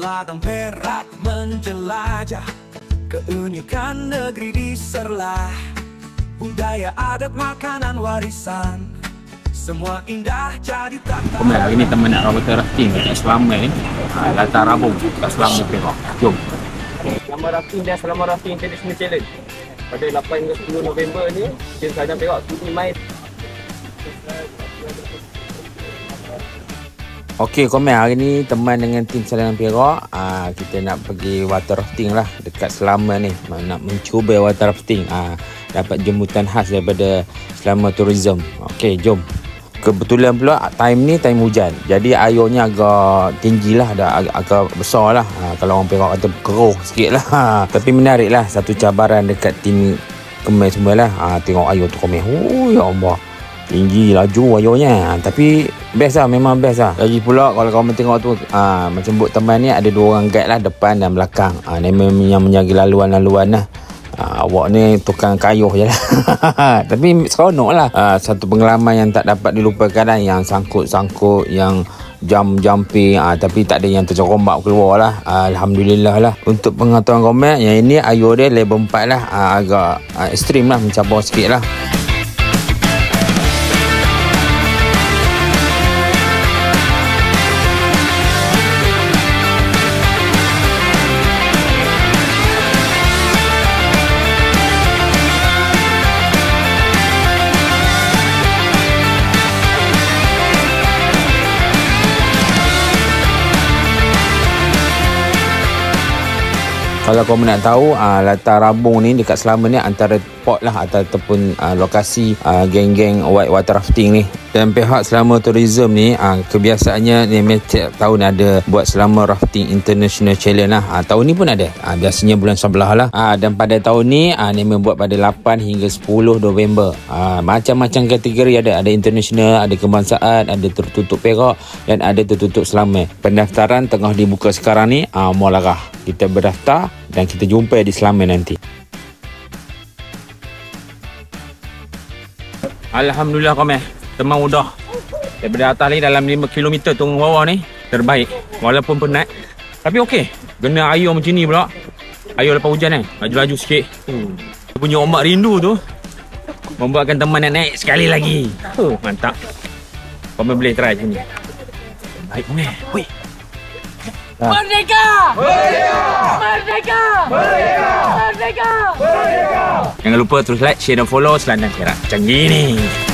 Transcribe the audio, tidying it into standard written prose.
Selatan Perak menjelajah keunikan negeri di Serlah. Budaya, adat, makanan, warisan, semua indah jadi tak. Hari ni teman nak water rafting kat Selama ni. Latar Rabung kat Selama Perak. Jom. Selama rafting dan Selama Rafting International Challenge pada 8 hingga 10 November ni, Tim Selatan Perak sudi main. Okey, komen hari ni teman dengan tim Selatan Perak, kita nak pergi water rafting lah dekat Selama ni. Nak mencuba water rafting. Dapat jemputan khas daripada Selama Tourism. Okey, jom. Kebetulan pula time ni time hujan. Jadi airnya agak tinggi lah, agak besar lah. Kalau orang Perak kata keruh sikit lah. Tapi menarik lah, satu cabaran dekat tim Kemal semua lah. Tengok air tu Kemal. Oh ya Allah, tinggi laju airnya. Tapi best lah, memang best lah. Lagi pula kalau kamu tengok tu, macam buat teman ni ada 2 orang guide lah, depan dan belakang. Memang yang menjaga laluan-laluan lah. Awak ni tukang kayuh je lah. Tapi seronok lah. Satu pengalaman yang tak dapat dilupakan lah. Yang sangkut-sangkut, yang jumping, tapi tak ada yang tercerombak keluar lah. Alhamdulillah lah. Untuk pengetahuan komen, yang ini air dia level 4 lah. Agak ekstrim lah, mencabar sikit lah. Kalau kamu nak tahu, Latar Rabung ni dekat Selama ni antara spot lah ataupun lokasi geng-geng white water rafting ni. Dan pihak Selama Tourism ni kebiasaannya ni setiap tahun ada buat Selama Rafting International Challenge lah. Tahun ni pun ada. Biasanya bulan sebelah lah. Dan pada tahun ni ni membuat pada 8 hingga 10 November. Macam-macam kategori ada. Ada international, ada kebangsaan, ada tertutup Perak dan ada tertutup Selama. Pendaftaran tengah dibuka sekarang ni. Mualarah. Kita berdaftar dan kita jumpa di Selama nanti. Alhamdulillah komen. Teman mudah. Daripada atas ni dalam 5 km turun bawah ni terbaik. Walaupun penat. Tapi okey. Kena air macam ni pula. Air lepas hujan kan. Laju-laju sikit. Punya ombak rindu tu membuatkan teman nak naik sekali lagi. Mantap. Komen boleh try macam ni. Baik komen. Hui. Merdeka! Merdeka! Merdeka! Merdeka! Merdeka! Merdeka! Jangan lupa terus like, share dan follow Selatan Perak. Macam gini.